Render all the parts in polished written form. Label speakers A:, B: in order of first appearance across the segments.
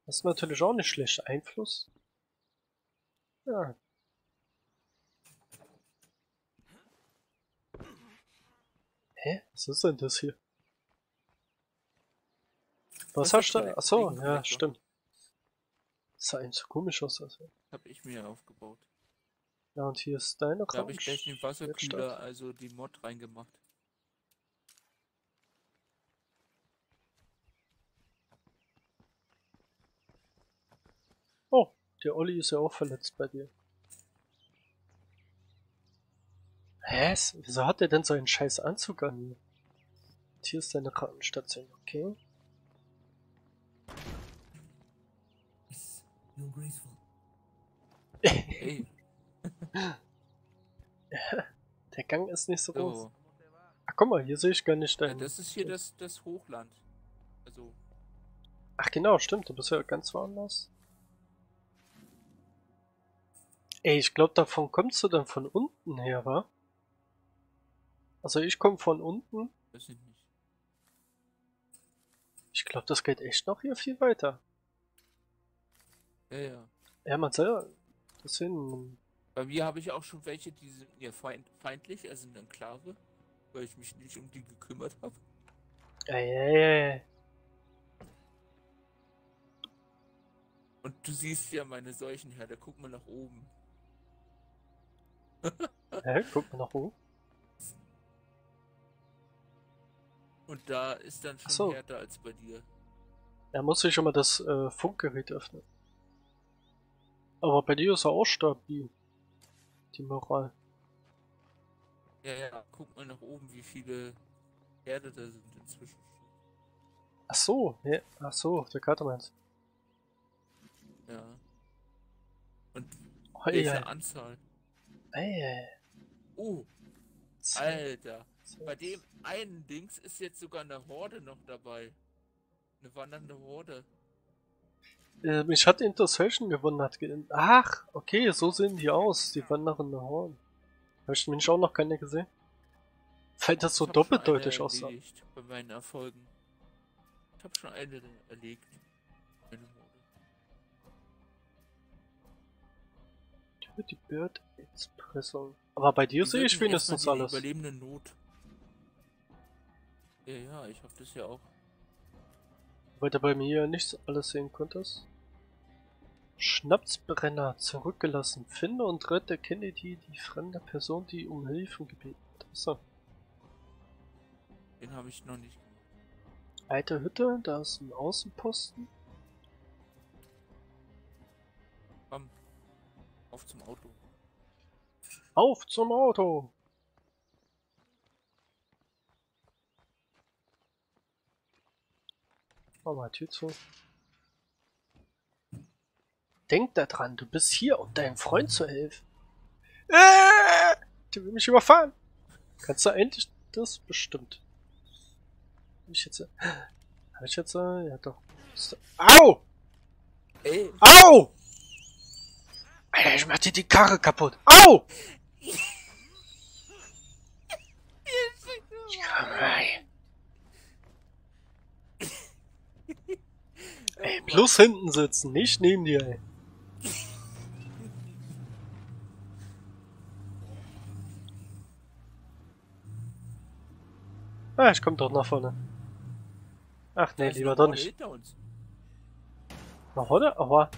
A: Das ist natürlich auch nicht schlecht. Einfluss. Ja. Hä? Was ist denn das hier? Was hast du da? Achso, ja, stimmt. Das sah eigentlich so komisch aus. Also.
B: Hab ich mir aufgebaut.
A: Ja, und hier ist deine
B: Da habe ich gleich den Wasserkühler, also die Mod reingemacht.
A: Oh, der Olli ist ja auch verletzt bei dir. Hä? Wieso hat der denn so einen scheiß Anzug an hier? Und hier ist deine Krankenstation, okay?
C: You're graceful.
B: Hey,
A: Der Gang ist nicht so groß.
B: so.
A: Ach, guck mal, hier sehe ich gar nicht
B: Ja,
A: deinen...
B: das ist hier das Hochland. Also,
A: Ach genau, stimmt, du bist ja ganz woanders. Ey, ich glaube, davon kommst du dann von unten her, wa? Also ich komme von unten.
B: weiß ich nicht.
A: Ich glaube, das geht echt noch hier viel weiter.
B: Ja, ja.
A: Ja, man soll ja... Deswegen...
B: Bei mir habe ich auch schon welche, die sind mir feindlich, also eine Enklave, weil ich mich nicht um die gekümmert habe.
A: Ey.
B: Und du siehst ja meine Seuchenherde, guck mal nach oben.
A: Hä? Guck mal nach oben.
B: Und da ist dann schon
A: So.
B: härter als bei dir.
A: Da muss ich schon mal das Funkgerät öffnen. Aber bei dir ist er auch stabil. Die Moral.
B: Ja, ja, guck mal nach oben, wie viele Herde da sind inzwischen.
A: Ach so, ja. Ach so, der Karte meinst.
B: Ja. Und
A: Oh,
B: welche Anzahl?
A: Ey.
B: Oh, Alter. Bei dem einen Dings ist jetzt sogar eine Horde noch dabei. Eine wandernde Horde.
A: Mich hat Intercession gewundert. Ach, okay, so sehen die aus, die wandernden Horn. Habe ich nämlich auch noch keine gesehen. Weil das so
B: Ich hab schon
A: doppeldeutig
B: eine
A: aussah.
B: erledigt bei meinen Erfolgen. Ich habe schon eine erlegt. Eine Horde.
A: Die Bird Expressung. Aber bei dir
B: Die
A: sehe ich
B: wirken
A: wenigstens
B: erstmal die
A: alles.
B: überlebende Not. Ja, ja, ich habe das ja auch.
A: Weil du bei mir nicht alles sehen konntest. Schnapsbrenner zurückgelassen. Finde und rette Kennedy, die fremde Person, die um Hilfe gebeten hat. So.
B: Den habe ich noch nicht gemacht.
A: Alte Hütte, da ist ein Außenposten.
B: Komm, auf zum Auto.
A: Auf zum Auto! Mach mal Tür zu. Denk daran, du bist hier, um deinem Freund zu helfen. Der will mich überfahren. Kannst du endlich das? Bestimmt. Hab ich jetzt... Ja doch. Au!
B: Ey!
A: Au! Alter, ich mach dir die Karre kaputt. Au! Komm rein. Ey, bloß hinten sitzen, nicht neben dir, ey. Ah, ich komm doch nach vorne. Ach nee, lieber doch nicht.
B: Hinter uns.
A: Nach vorne? Aber...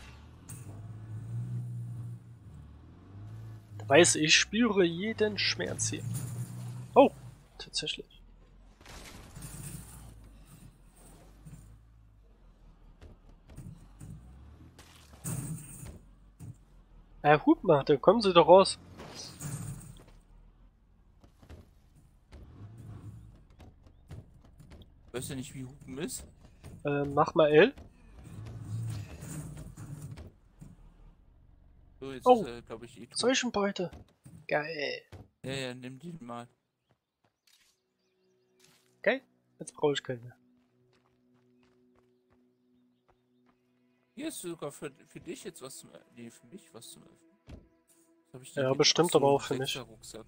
A: Weiß, ich spüre jeden Schmerz hier. Oh, tatsächlich. Hut mal, dann kommen sie doch raus.
B: Weißt du nicht, wie Hupen ist?
A: Mach mal L.
B: So, jetzt
A: Oh,
B: ist er, glaube ich, tot.
A: Seuchenbeute. Geil.
B: Ja, ja, nimm den mal.
A: Geil. Jetzt brauche ich keine.
B: Hier ist sogar für dich jetzt was zum nee, für mich was zum Öffnen. Was hab ich
A: Ja,
B: gegeben?
A: bestimmt,
B: Ach so,
A: aber auch für
B: ein
A: mich.
B: Rucksack.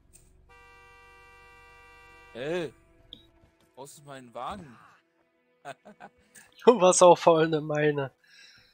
B: Ey! Aus meinen Wagen.
A: Du warst auch voll eine Meine.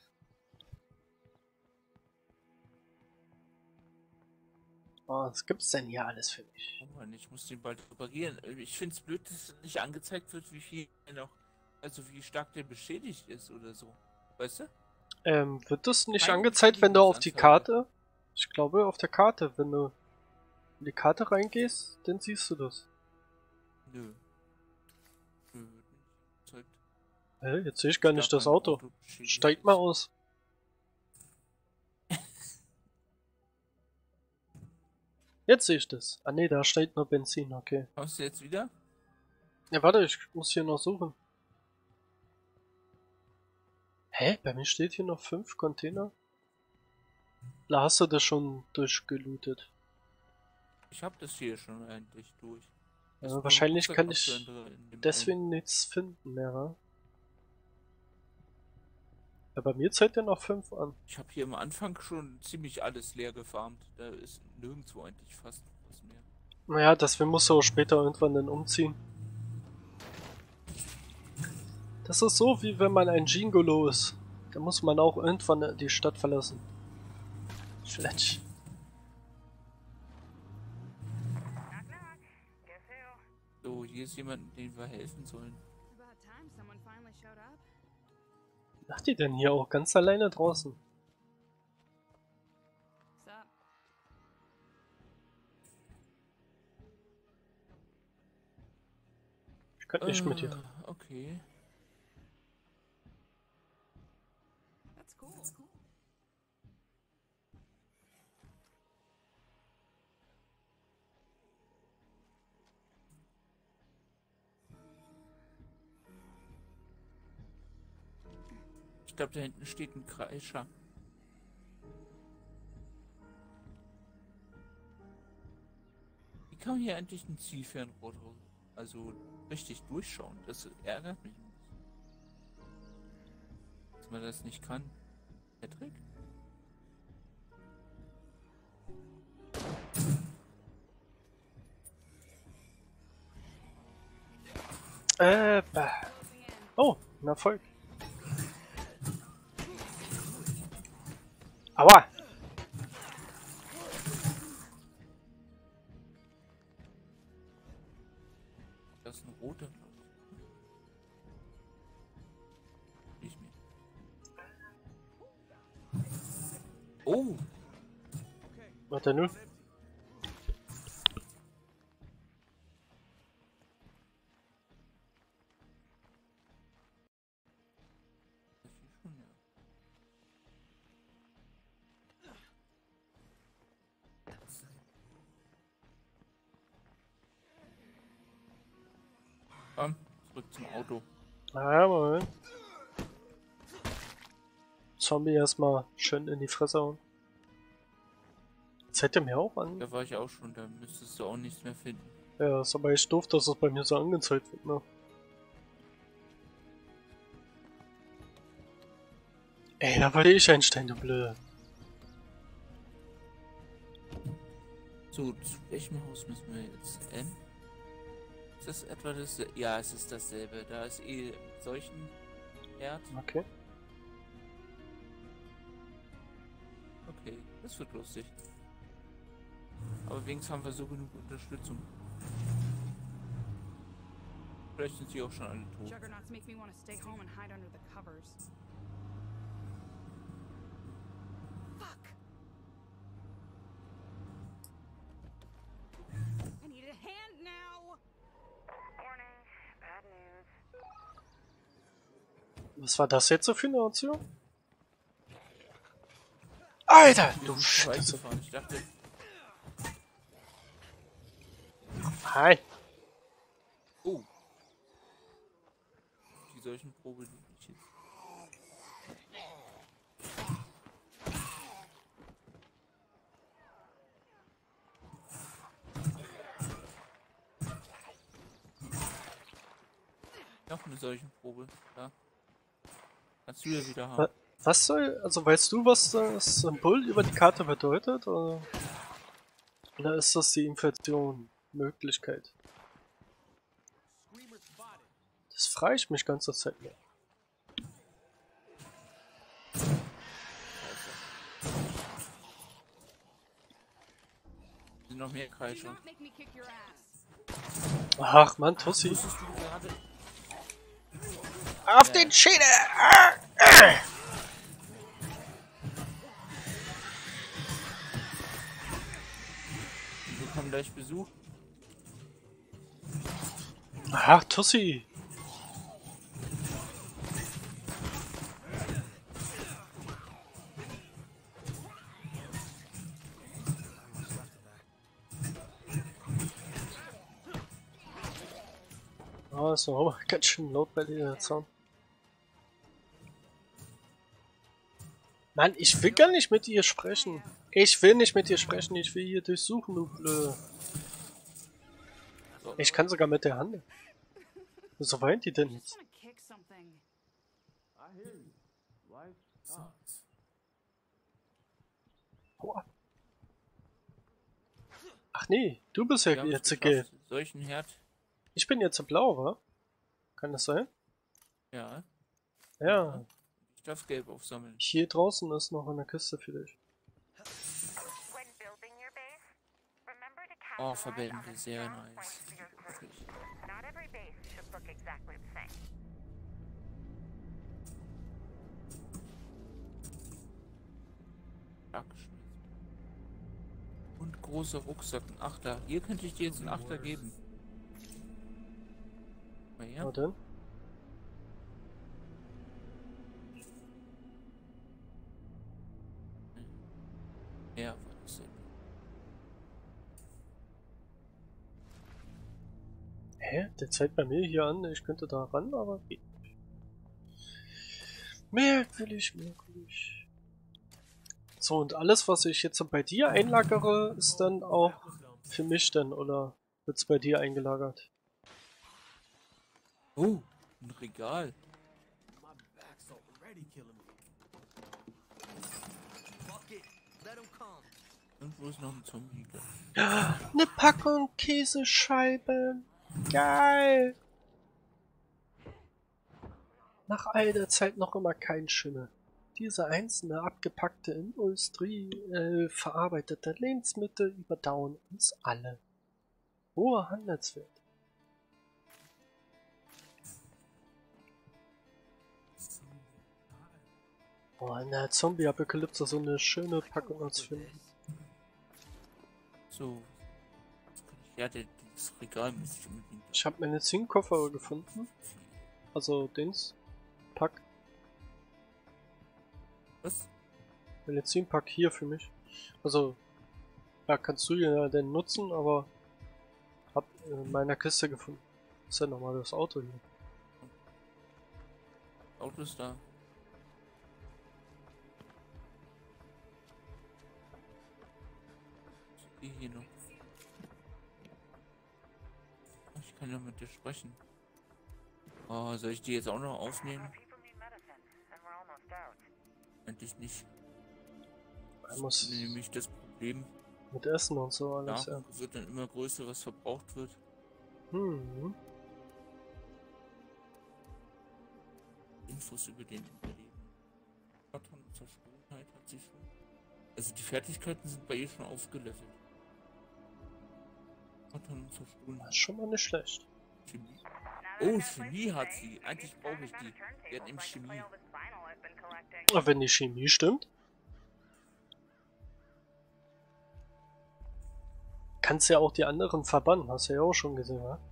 A: Oh, was gibt's denn hier alles für mich?
B: Oh Mann, ich muss den bald reparieren. Ich finde es blöd, dass nicht angezeigt wird, wie viel noch, also wie stark der beschädigt ist oder so. Weißt du?
A: Wird das nicht
B: Keine
A: angezeigt, wenn du auf die
B: Beschädigungsanzeige.
A: Karte? Ich glaube auf der Karte, wenn du in die Karte reingehst, dann siehst du das.
B: Nö. Nö, wird nicht angezeigt.
A: Jetzt sehe ich gar nicht das Auto.
B: Beschädigt
A: Steig mal
B: ist.
A: aus. Jetzt sehe ich das. Ah ne, da steht nur Benzin, okay.
B: Kommst du jetzt wieder?
A: Ja, warte, ich muss hier noch suchen. Hä? Bei mir steht hier noch 5 Container. Da hast du das schon durchgelootet.
B: Ich habe das hier schon eigentlich durch. Ist
A: Ja,
B: nur
A: wahrscheinlich
B: Rucksack
A: kann ich
B: abzuändern in dem
A: deswegen nichts finden mehr, wa? Ja, bei mir zeigt er noch 5 an.
B: Ich habe hier am Anfang schon ziemlich alles leer gefarmt. Da ist nirgendwo eigentlich fast was mehr.
A: Naja, deswegen muss er auch später irgendwann dann umziehen. Das ist so, wie wenn man ein Gingolo ist. Da muss man auch irgendwann die Stadt verlassen. Fletch.
B: So, hier ist jemand, dem wir helfen sollen.
A: Macht die denn hier auch ganz alleine draußen? Ich könnte nicht mit dir.
B: Okay. Ich glaube, da hinten steht ein Kreischer. Wie kann man hier eigentlich ein Zielfernrohr, also richtig durchschauen? Das ärgert mich ein bisschen. Dass man das nicht kann. Patrick?
A: Bah. Oh, ein Erfolg. Aua!
B: Das ist ein roter. Nicht mehr. Oh!
A: Warte nur.
B: Das ist schon, ja. Komm, zurück zum Auto.
A: Na, Moment. Zombie erstmal schön in die Fresse hauen. Zeigt er mir auch an?
B: Da war ich auch schon, da müsstest du auch nichts mehr finden.
A: Ja, ist aber echt doof, dass es bei mir so angezeigt wird, ne? Ey, da wollte ich einsteigen, du Blöde.
B: So, zu welchem Haus müssen wir jetzt? Ist das etwa das? Ja, es ist dasselbe. Da ist eh solchen Herd.
A: Okay.
B: Okay, das wird lustig. Aber wenigstens haben wir so genug Unterstützung. Vielleicht sind sie auch schon alle tot.
C: Juggernauts make me want to stay home and hide under the covers. Fuck! I need a hand now!
D: Warning, bad news.
A: Was war das jetzt so für eine Option? Alter,
B: Wir
A: du
B: sind
A: Scheiße.
B: vorbeigefahren. Ich dachte,
A: Hi.
B: oh. Die solchen Probe die ich jetzt. Noch eine solchen Probe, ja. Kannst du ja wieder haben.
A: Was soll, also weißt du, was das Symbol über die Karte bedeutet? Oder ist das die Infektion-Möglichkeit? Das frage ich mich ganze Zeit mehr.
B: Sind noch mehr
C: Do
B: Kreischer.
C: not make me kick your ass.
A: Ach man, Tussi.
B: Wusstest du gerade?
A: Auf den Schädel!
B: Wir bekommen gleich Besuch.
A: Ach, Tussi. Ah, ist noch ganz schön laut bei dir, der Zaun. Mann, ich will gar nicht mit ihr sprechen. Ich will nicht mit dir sprechen, ich will hier durchsuchen, du Blöde. Ich kann sogar mit der Hand. Wieso weint die denn
C: I
A: jetzt?
C: just want to kick something.
A: Aua. Ach nee, du bist ja
B: Wir haben es
A: jetzt
B: geschafft.
A: gelb.
B: Solchen Herd.
A: Ich bin jetzt blau, wa? Kann das sein?
B: Ja.
A: Ja.
B: Ich darf Gelb aufsammeln.
A: Hier draußen ist noch eine Kiste für dich.
D: When building your base, remember to
B: Oh,
D: capitalize
B: Verbände,
D: on the
B: sehr
D: strong
B: nice.
D: points of your crew.
B: Wirklich.
D: Not every base should look exactly the same.
B: Dankeschön. Und großer Rucksack, ein Achter. Hier könnte ich dir jetzt einen Achter geben. Mal her.
A: Na denn?
B: Ja, war das denn?
A: Hä? Der zeigt bei mir hier an, ich könnte da ran, aber geht nicht. Merkwürdig, merkwürdig. So, und alles, was ich jetzt bei dir einlagere, ist dann auch für mich dann, oder wird's bei dir eingelagert?
B: Oh, ein Regal.
E: My back's already killing me. Fuck it. Let him come.
B: Irgendwo ist noch ein Zombie.
A: Eine Packung Käsescheiben. Geil. Nach all der Zeit noch immer kein Schimmel. Diese einzelne abgepackte Industrie verarbeitete Lebensmittel überdauern uns alle. Hoher Handelswert. Oh, in der Zombie-Apokalypse so eine schöne Packung als finden.
B: So. Jetzt kann ich, ja, das Regal muss ich unbedingt.
A: Ich habe Medizinkoffer gefunden. Also Dings. Pack.
B: Was?
A: Medizinpack hier für mich. Also, ja, kannst du ja denn nutzen, aber hab in meiner Kiste gefunden. Ist ja nochmal das Auto hier.
B: Auto ist da. Hier noch. Ich kann ja mit dir sprechen. Oh, soll ich die jetzt auch noch aufnehmen?
D: People need medicine, and we're almost out.
B: Endlich nicht.
A: Man
B: Das
A: muss
B: ist nämlich das Problem.
A: mit Essen und so alles, ja.
B: Nahrung wird dann immer größer, was verbraucht wird.
A: Hm.
B: Infos über den Überleben. Stottern und Zerstörung hat sie schon. Also die Fertigkeiten sind bei ihr schon aufgelevelt. Stottern und Zerstörung.
A: Das ist schon mal nicht schlecht.
B: Chemie. Oh, Chemie hat sie. Eigentlich brauche ich die. Die hat nämlich Chemie.
A: Aber wenn die Chemie stimmt, kannst ja auch die anderen verbannen, hast du ja auch schon gesehen, wa?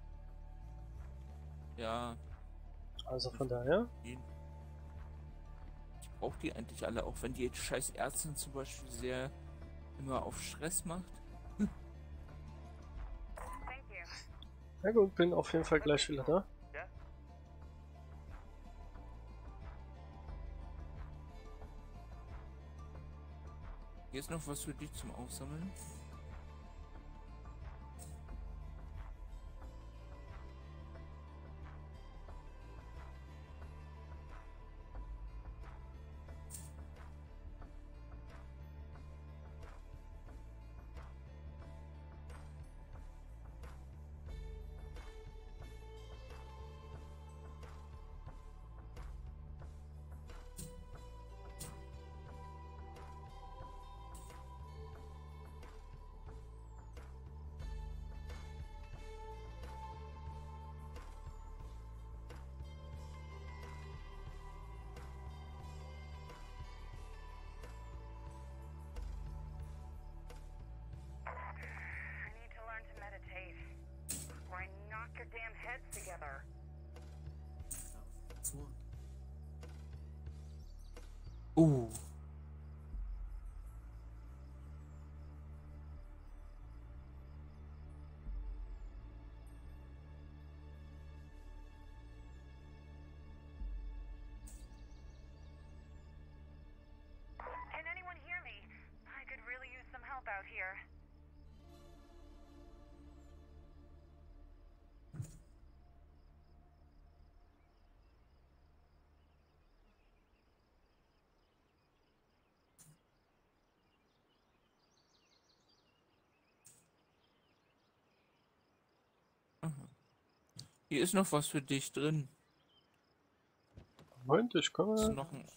B: Ja,
A: Also von daher.
B: ich brauche die eigentlich alle, auch wenn die jetzt scheiß Ärztin zum Beispiel sehr immer auf Stress macht.
D: Thank you.
A: Na gut, bin auf jeden Fall gleich wieder da.
B: Hier ist noch was für dich zum Aufsammeln. Uh.
D: Can anyone hear me? I could really use some help out here.
B: Hier ist noch was für dich drin.
A: Moment, ich
B: Ist
A: komme.
B: noch ein...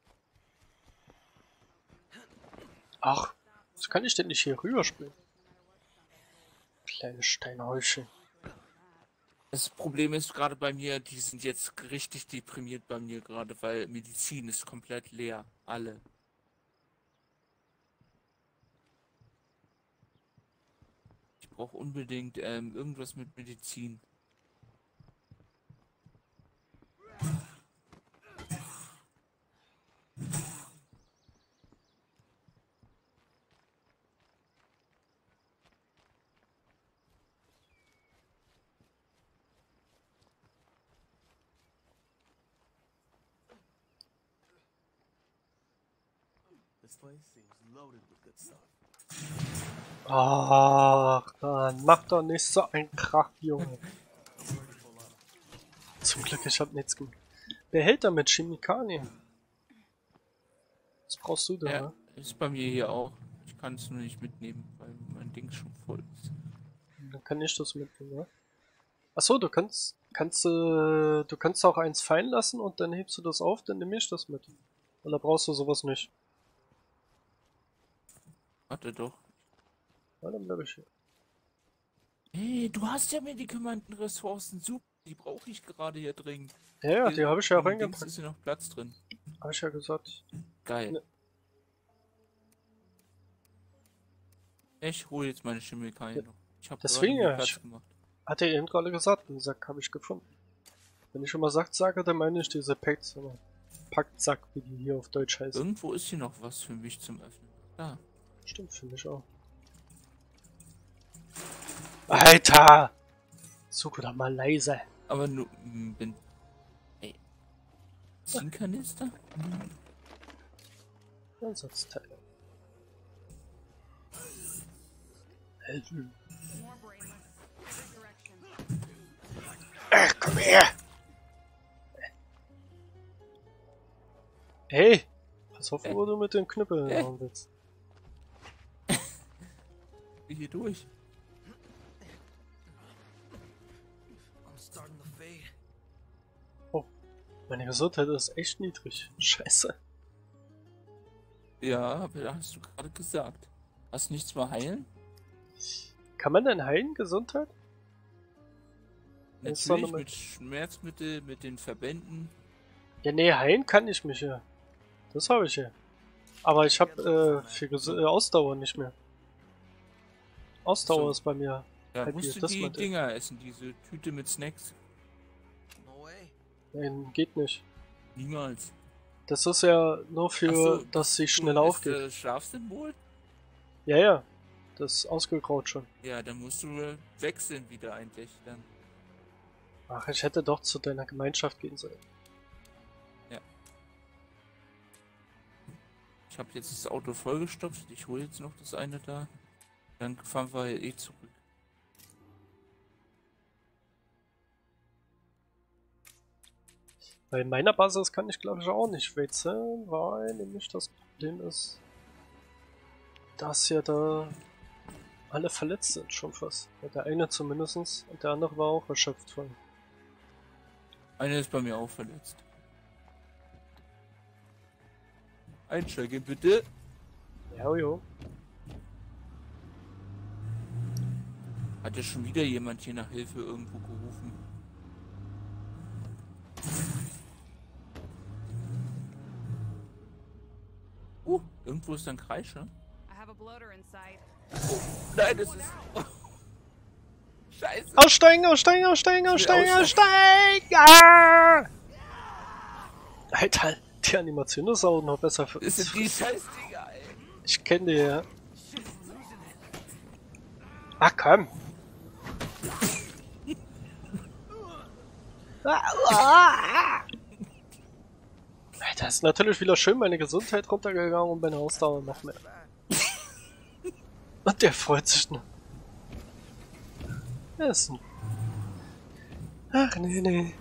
A: Ach, was kann ich denn nicht hier rüberspringen? Kleine Steinhäufchen.
B: Das Problem ist gerade bei mir, die sind jetzt richtig deprimiert bei mir gerade, weil Medizin ist komplett leer. Alle. Ich brauche unbedingt irgendwas mit Medizin.
E: This place seems loaded with good stuff.
A: Ach, Mann, mach doch nicht so einen Krach, Junge. Zum Glück, ich hab nichts gemacht. Behälter mit Chemikalien. Was brauchst du da?
B: Ja,
A: Ne?
B: ist bei mir hier auch. Ich kann es nur nicht mitnehmen, weil mein Ding schon voll ist.
A: Dann kann ich das mitnehmen, ja? Achso, du kannst auch eins fallen lassen und dann hebst du das auf, dann nehme ich das mit. Oder brauchst du sowas nicht?
B: Warte doch.
A: Ja, dann bleib ich hier.
B: Hey, du hast ja Medikamentenressourcen. Super, die brauche ich gerade hier dringend.
A: Ja, ja, die habe ich ja auch
B: Im Dings
A: reingepackt.
B: ist hier noch Platz drin.
A: Habe ich ja gesagt.
B: Geil.
A: Ne.
B: Ich hole jetzt meine Chemikalien noch. Ich habe
A: Deswegen
B: gerade
A: ja,
B: Platz
A: ich-
B: gemacht.
A: Hat er eben gerade gesagt, den Sack habe ich gefunden. Wenn ich immer Sack sage, dann meine ich diese Packs, oder Packtsack, wie die hier auf Deutsch heißt.
B: Irgendwo ist hier noch was für mich zum Öffnen. Da.
A: Stimmt, finde ich auch. Alter! Such doch mal leise.
B: Aber nur bin. Ey. Zinnkanister?
A: Ersatzteile.
C: More brainless. Every direction.
A: Ach, komm her! Hey! Pass auf, wo du mit den Knüppeln hauen willst.
B: Hier durch.
E: I'm starting to fade.
A: Meine Gesundheit ist echt niedrig. Scheiße.
B: Ja, aber hast du gerade gesagt. Hast du nichts mehr heilen?
A: Kann man denn heilen, Gesundheit? Ist doch
B: Natürlich
A: nochmal-
B: mit Schmerzmittel, mit den Verbänden.
A: Ja, nee, heilen kann ich mich ja. Das habe ich ja. Aber ich habe Ausdauer nicht mehr. Ausdauer
B: So.
A: ist bei mir.
B: Ja,
A: Halt
B: musst
A: hier,
B: du
A: das
B: die
A: meinte ich.
B: Dinger essen, diese Tüte mit Snacks.
E: No way.
A: Nein, geht nicht.
B: Niemals.
A: Das ist ja nur für,
B: Ach so,
A: dass sie
B: Du
A: schnell
B: isst,
A: aufgeht.
B: Schlafsymbol?
A: Ja, ja. Das ist ausgegraut schon.
B: Ja, dann musst du wechseln wieder eigentlich. Dann.
A: Ach, ich hätte doch zu deiner Gemeinschaft gehen sollen.
B: Ich habe jetzt das Auto vollgestopft. Ich hole jetzt noch das eine da. Dann fahren wir eh zurück.
A: Bei meiner Basis kann ich glaube ich auch nicht wechseln, weil nämlich das Problem ist, dass ja da alle verletzt sind schon fast. Ja, der eine zumindest und der andere war auch erschöpft von.
B: Einer ist bei mir auch verletzt. Einsteigen bitte.
A: Ja, jo.
B: Hat ja schon wieder jemand hier nach Hilfe irgendwo gerufen. Irgendwo ist ein Kreischer.
C: I have a bloater inside.
B: Nein, das ist... Scheiße.
A: Aussteigen, aussteigen, aussteigen, aussteigen,
B: aussteigen.
A: aussteigen! Ah! Alter, Die Animation ist auch noch besser für
B: Das sind die scheiß Dinger, ey.
A: Ich kenne die, ja. Ach komm! Da ist natürlich wieder schön meine Gesundheit runtergegangen und meine Ausdauer noch mehr. Und der freut sich noch. Essen. Ach nee, nee.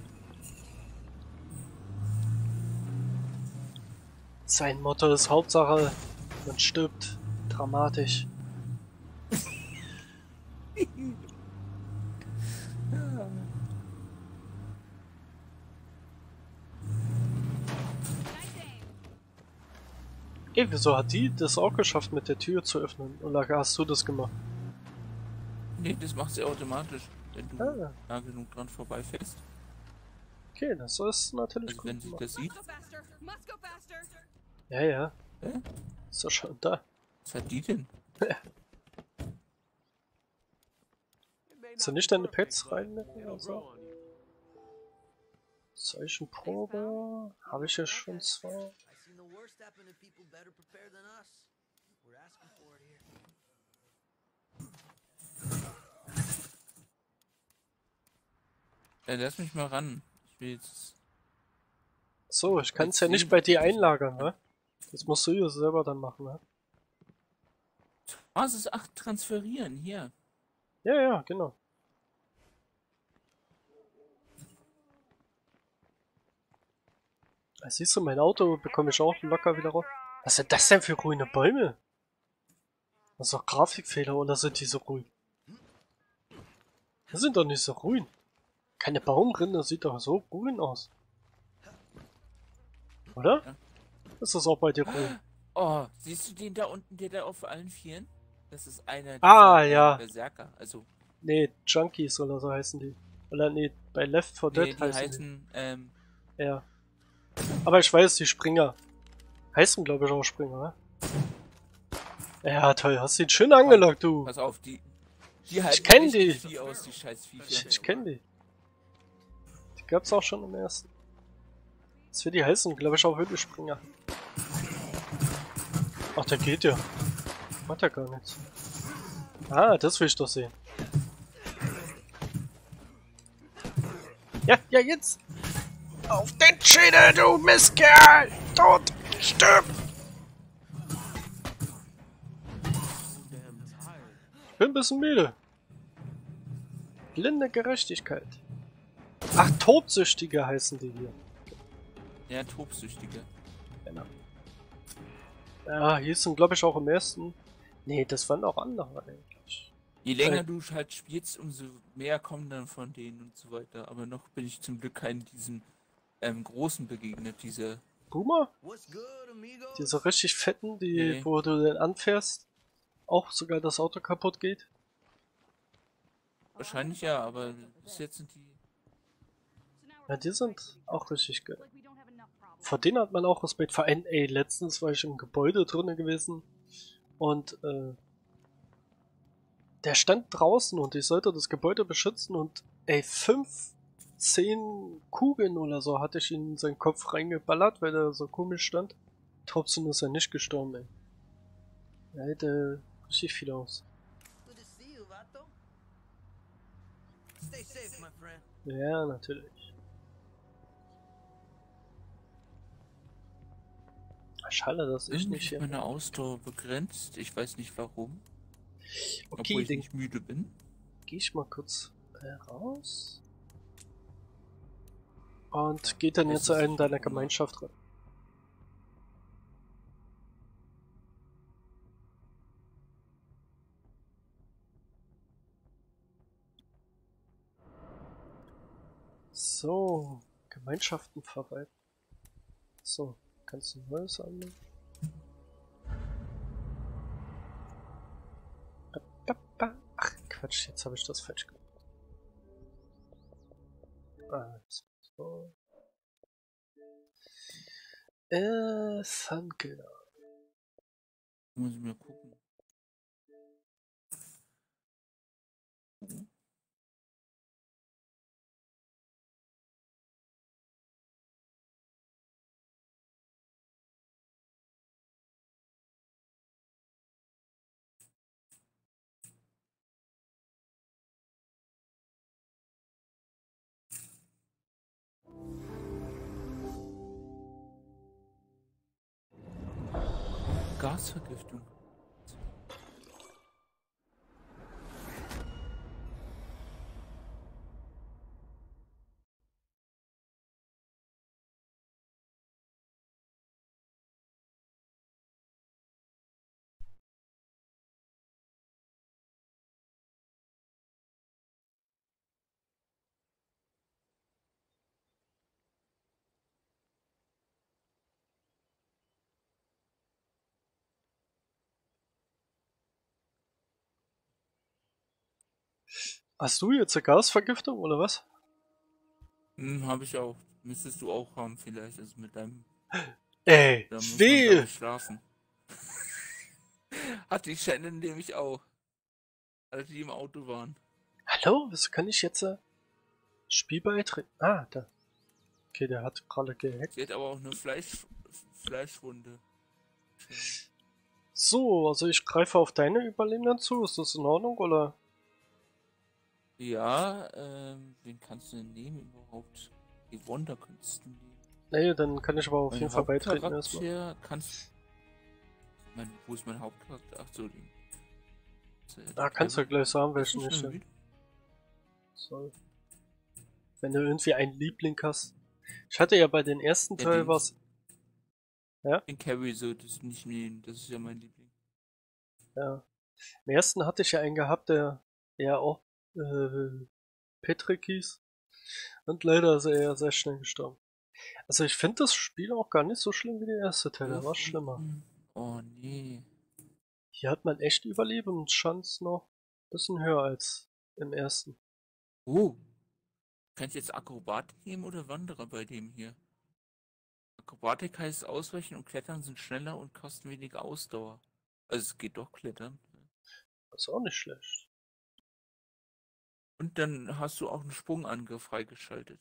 A: Sein Motto ist Hauptsache, man stirbt dramatisch. Ey, wieso hat die das auch geschafft, mit der Tür zu öffnen? Oder hast du das gemacht?
B: Nee, das macht sie automatisch, wenn du nah genug dran vorbeifährst.
A: Okay, das ist natürlich
B: Also
A: gut
B: wenn sie
A: gemacht.
B: das sieht,
C: Must go faster! Must go faster!
A: Ja, ja.
B: hä?
A: Ist doch schon da.
B: Was hat die denn?
A: Hast du nicht deine Pets reinnehmen oder so? Zeichenprobe habe ich ja schon zwar.
E: I seen the worst happen to people better prepared than us. We're asking for it here.
B: Lass mich mal ran. Ich will jetzt...
A: So, ich kann es ja nicht bei dir einlagern, ne? Das musst du ja selber dann machen, ne?
B: Basis 8 transferieren, hier.
A: Ja, ja, genau. Da siehst du, mein Auto bekomme ich auch locker wieder raus. Was sind das denn für grüne Bäume? Das ist doch Grafikfehler oder sind die so grün? Das sind doch nicht so grün. Keine Baumrinde sieht doch so grün aus. Oder?
B: Ja.
A: Ist das auch bei dir grün?
B: Oh, siehst du den da unten, der da auf allen Vieren? Das ist einer
A: Ja.
B: Berserker. Also,
A: Nee, Junkies oder so heißen die. Oder nee, bei Left 4
B: nee,
A: Dead
B: die
A: heißen
B: heißen,
A: die. Ja. Aber ich weiß, die Springer. Heißen, glaube ich, auch Springer, ne? Ja, toll, hast du ihn schön angelockt, du.
B: pass auf, die halten
A: kenn
B: richtig
A: die.
B: viel aus, die scheiß Viecher.
A: Ich kenne die. Die gab's auch schon im ersten. Was will die heißen? Glaube ich auch Höhlenspringer. Ach, der geht ja. Macht ja gar nichts. Ah, das will ich doch sehen. Ja, ja, jetzt! Auf den Schädel, du Mistkerl! Tot! Stirb! Ich bin ein bisschen müde. Blinde Gerechtigkeit. Ach, Tobsüchtige heißen die hier.
B: Ja, Tobsüchtige.
A: Genau. Ja, hier sind, glaube ich, auch im ersten. Nee, das waren auch andere eigentlich.
B: Je länger du halt spielst, umso mehr kommen dann von denen und so weiter. Aber noch bin ich zum Glück kein diesem großen begegnet, diese...
A: Boomer?
E: What's good, amigo?
A: Diese richtig fetten, die,
B: Nee.
A: wo du den anfährst, auch sogar das Auto kaputt geht.
B: Wahrscheinlich ja, aber bis jetzt sind die...
A: Ja, die sind auch richtig geil.
C: Like we don't have enough problems.
A: Vor denen hat man auch Respekt. Vor allem, ey, letztens war ich im Gebäude drinnen gewesen und der stand draußen und ich sollte das Gebäude beschützen und ey, 10 Kugeln oder so hatte ich in seinen Kopf reingeballert, weil der so komisch stand. Trotzdem ist er nicht gestorben, ey. Er hätte richtig viel aus.
E: Good to see you, Vato. Stay safe, my friend.
A: Ja, natürlich. Schade, dass ich
B: Irgendwie
A: nicht
B: ist
A: hier...
B: meine Ausdauer begrenzt. Ich weiß nicht warum. Obwohl
A: Okay,
B: ich
A: dann
B: nicht müde bin.
A: gehe ich mal kurz raus. Und geht dann
B: Das
A: jetzt
B: ist
A: in deiner
B: super.
A: Gemeinschaft rein. So, Gemeinschaften verwalten. So, kannst du Neues annehmen? Ach, Quatsch, jetzt habe ich das falsch gemacht. So. Funkeller.
B: Muss ich mal gucken. Gasvergiftung.
A: Hast du jetzt eine Gasvergiftung oder was?
B: Habe ich auch. Müsstest du auch haben vielleicht, also mit deinem...
A: Ey,
B: Da muss man, glaube
A: weh!
B: ich, schlafen. Hatte ich Shannon nämlich auch. Als die im Auto waren.
A: Hallo, wieso kann ich jetzt Spiel beitreten? Ah, da. Okay, der hat gerade gehackt.
B: Sie hat aber auch eine Fleischwunde.
A: So, also ich greife auf deine Überlebenden zu. Ist das in Ordnung oder?
B: Ja, wen kannst du denn nehmen überhaupt? Die Wonder könntest du nehmen.
A: Nee, dann kann ich aber auf
B: Mein
A: jeden Fall beitreten erstmal.
B: Hauptcharakter kannst... wo ist mein Hauptcharakter? Ach so, den...
A: Ah, kannst du ja gleich sagen,
B: Bist du
A: welchen ich
B: schon
A: denn.
B: wieder?
A: So. Wenn du irgendwie einen Liebling hast. Ich hatte ja bei den ersten
B: Ja,
A: Teil
B: den-
A: was. Ja?
B: Den Carry solltest du nicht nehmen, das ist ja mein Liebling.
A: Ja. Im ersten hatte ich ja einen gehabt, der ja auch Patrick hieß. Und leider ist er ja sehr schnell gestorben. Also ich finde das Spiel auch gar nicht so schlimm wie der erste Teil, der war schlimmer.
B: Oh nee.
A: Hier hat man echt Überlebenschancen noch ein bisschen höher als im ersten.
B: Oh. Kannst du jetzt Akrobatik nehmen oder Wanderer bei dem hier? Akrobatik heißt ausweichen und klettern sind schneller und kosten weniger Ausdauer. Also es geht doch klettern.
A: Das ist auch nicht schlecht.
B: Und dann hast du auch einen Sprungangriff freigeschaltet.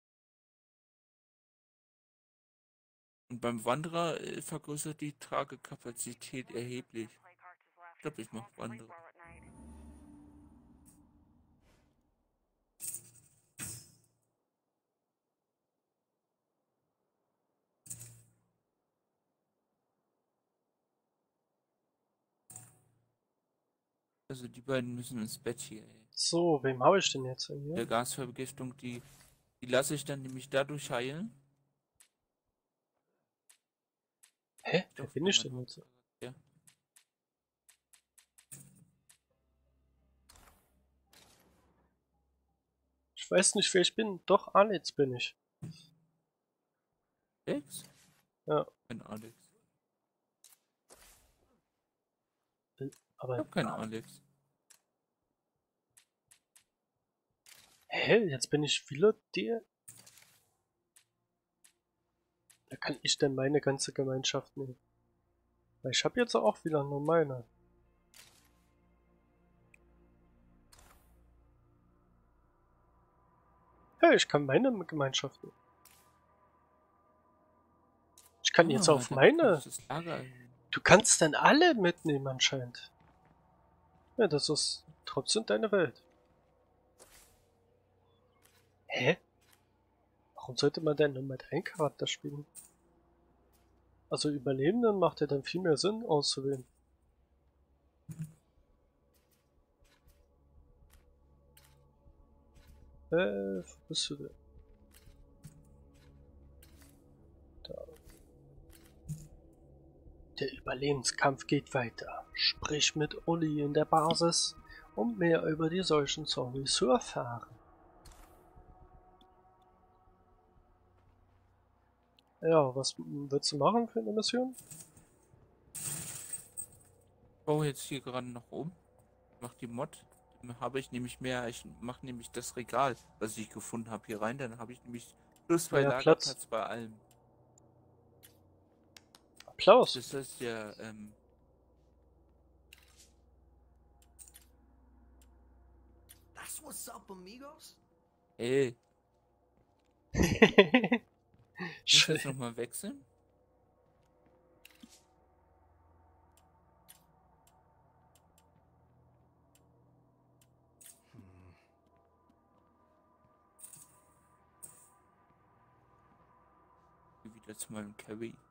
B: Und beim Wanderer vergrößert die Tragekapazität erheblich. Ich glaube, ich mache Wanderer. Also die beiden müssen ins Bett hier, ey.
A: So, wem habe ich denn jetzt hier?
B: Der Gasvergiftung, die lasse ich dann nämlich dadurch heilen.
A: Hä? Wer
B: Doch,
A: bin ich denn jetzt?
B: Ja.
A: Ich weiß nicht, wer ich bin. Doch, Alex bin ich.
B: Alex?
A: Ja.
B: Kein Alex. Ich
A: Aber
B: hab keinen Alex.
A: hä? Jetzt bin ich wieder der. Da kann ich denn meine ganze Gemeinschaft nehmen. Weil ich habe jetzt auch wieder nur meine. Hey, ich kann meine Gemeinschaft nehmen. Ich kann jetzt auf
B: da
A: meine.
B: kannst du das Lager erhöhen.
A: Du kannst dann alle mitnehmen anscheinend. Ja, das ist trotzdem deine Welt. Hä? Warum sollte man denn nur mit einem Charakter spielen? Also Überlebenden macht ja dann viel mehr Sinn auszuwählen. Wo bist du denn? Da. Der Überlebenskampf geht weiter. Sprich mit Uli in der Basis, um mehr über die solchen Zombies zu erfahren. Ja, was willst du machen für eine Mission?
B: Ich baue jetzt hier gerade noch um. Mach die Mod. Dann habe ich nämlich mehr. Ich mache nämlich das Regal, was ich gefunden habe, hier rein. Dann habe ich nämlich plus 2
A: Mehr
B: Lagerplatz
A: Platz.
B: bei allem.
A: Applaus.
B: Das heißt ja,
E: That's what's up, amigos.
B: ey, muss ich
A: Schön.
B: jetzt nochmal wechseln? Wieder zu meinem Carry.